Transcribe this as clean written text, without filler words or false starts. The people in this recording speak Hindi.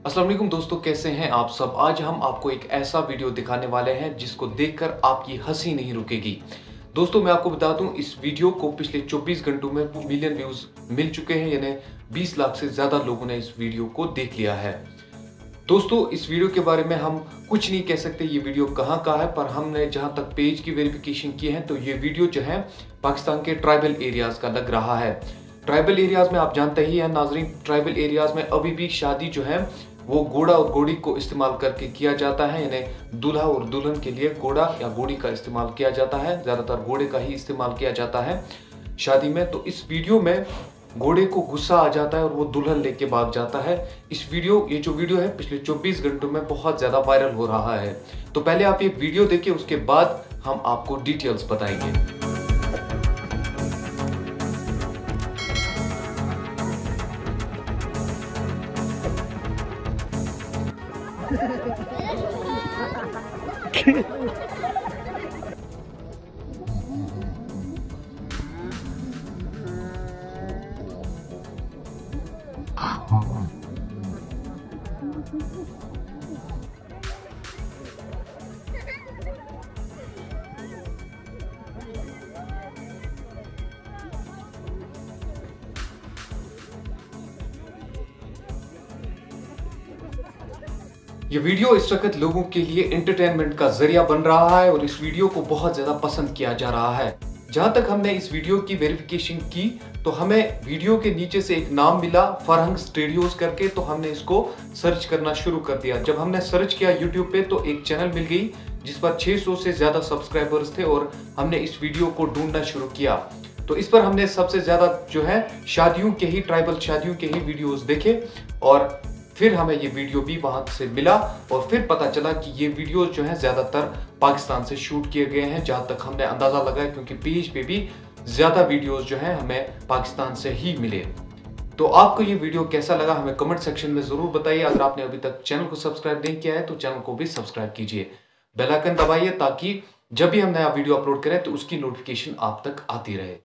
अस्सलाम वालेकुम दोस्तों, कैसे हैं आप सब। आज हम आपको एक ऐसा वीडियो दिखाने वाले हैं जिसको देखकर आपकी हंसी नहीं रुकेगी। दोस्तों मैं आपको बता दूं, इस वीडियो को पिछले 24 घंटों में मिलियन व्यूज मिल चुके हैं, यानी 20 लाख से ज्यादा लोगों ने इस वीडियो को देख लिया है। दोस्तों इस वीडियो के बारे में हम कुछ नहीं कह सकते ये वीडियो कहाँ का है, पर हमने जहां तक पेज की वेरिफिकेशन की है तो ये वीडियो जो है पाकिस्तान के ट्राइबल एरियाज का लग रहा है। ट्राइबल एरियाज में आप जानते ही हैं नाजरीन, ट्राइबल एरियाज में अभी भी शादी जो है वो घोड़ा और घोड़ी को इस्तेमाल करके किया जाता है, यानी दूल्हा और दुल्हन के लिए घोड़ा या घोड़ी का इस्तेमाल किया जाता है। ज्यादातर घोड़े का ही इस्तेमाल किया जाता है शादी में। तो इस वीडियो में घोड़े को गुस्सा आ जाता है और वो दुल्हन लेके भाग जाता है। ये जो वीडियो है पिछले 24 घंटों में बहुत ज्यादा वायरल हो रहा है। तो पहले आप ये वीडियो देखिए, उसके बाद हम आपको डिटेल्स बताएंगे। ये वीडियो इस वक्त लोगों के लिए एंटरटेनमेंट का जरिया बन रहा है और इस वीडियो को बहुत ज्यादा पसंद किया जा रहा है। जहां तक हमने इस वीडियो की वेरिफिकेशन की तो हमें वीडियो के नीचे से एक नाम मिला, फरहंग स्टूडियोज करके। तो हमने इसको सर्च करना शुरू कर दिया। जब हमने सर्च किया यूट्यूब पे तो एक चैनल मिल गई जिस पर 600 से ज्यादा सब्सक्राइबर्स थे और हमने इस वीडियो को ढूंढना शुरू किया। तो इस पर हमने सबसे ज्यादा जो है शादियों के ही, ट्राइबल शादियों के ही वीडियोस देखे और फिर हमें ये वीडियो भी वहां से मिला और फिर पता चला कि ये वीडियो जो है ज्यादातर पाकिस्तान से शूट किए गए हैं, जहां तक हमने अंदाजा लगाया, क्योंकि पेज पे भी ज्यादा वीडियोस जो हैं हमें पाकिस्तान से ही मिले। तो आपको ये वीडियो कैसा लगा हमें कमेंट सेक्शन में जरूर बताइए। अगर आपने अभी तक चैनल को सब्सक्राइब नहीं किया है तो चैनल को भी सब्सक्राइब कीजिए, बेल आइकन दबाइए ताकि जब भी हम नया वीडियो अपलोड करें तो उसकी नोटिफिकेशन आप तक आती रहे।